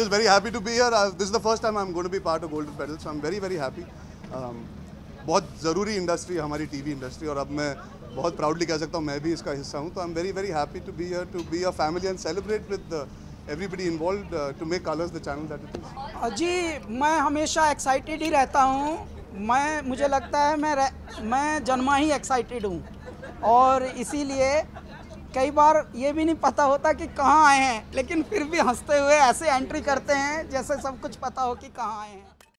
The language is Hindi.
just very happy to be here. This is the first time I'm going to be part of Golden Pedal, so I'm very very happy. बहुत ज़रूरी इंडस्ट्री है हमारी टीवी इंडस्ट्री, और अब मैं बहुत प्राउडली कह सकता हूँ मैं भी इसका हिस्सा हूँ. तो I am very very happy to be here, to be a family and celebrate with everybody involved to make Colors the channel that it is. जी, मैं हमेशा एक्साइटेड ही रहता हूँ. मुझे लगता है मैं जन्मा ही एक्साइटेड हूँ, और इसीलिए कई बार ये भी नहीं पता होता कि कहाँ आए हैं, लेकिन फिर भी हंसते हुए ऐसे एंट्री करते हैं जैसे सब कुछ पता हो कि कहाँ आए हैं.